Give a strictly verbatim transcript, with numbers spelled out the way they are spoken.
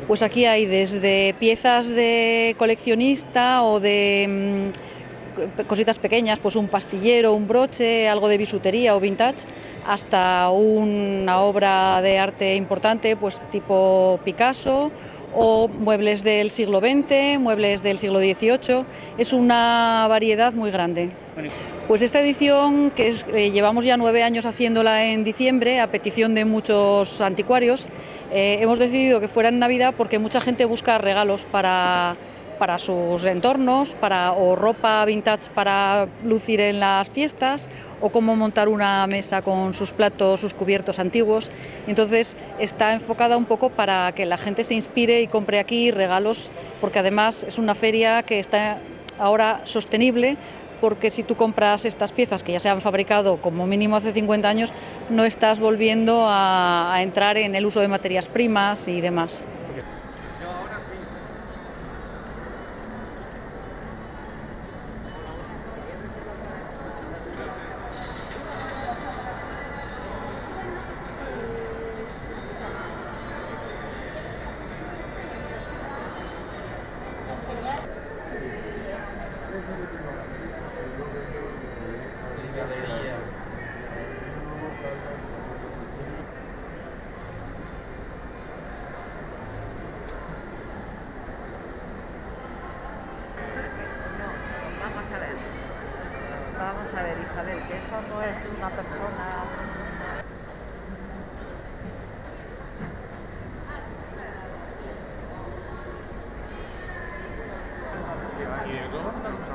Pues aquí hay desde piezas de coleccionista o de mmm, cositas pequeñas, pues un pastillero, un broche, algo de bisutería o vintage, hasta una obra de arte importante, pues tipo Picasso, o muebles del siglo veinte, muebles del siglo dieciocho. Es una variedad muy grande. Pues esta edición, que es, eh, llevamos ya nueve años haciéndola en diciembre, a petición de muchos anticuarios, eh, hemos decidido que fuera en Navidad porque mucha gente busca regalos para, para sus entornos, para, o ropa vintage para lucir en las fiestas, o cómo montar una mesa con sus platos, sus cubiertos antiguos. Entonces está enfocada un poco para que la gente se inspire y compre aquí regalos, porque además es una feria que está ahora sostenible, porque si tú compras estas piezas que ya se han fabricado como mínimo hace cincuenta años, no estás volviendo a, a entrar en el uso de materias primas y demás. Vamos a ver, vamos a ver, Isabel, que eso no es de una persona. Diego.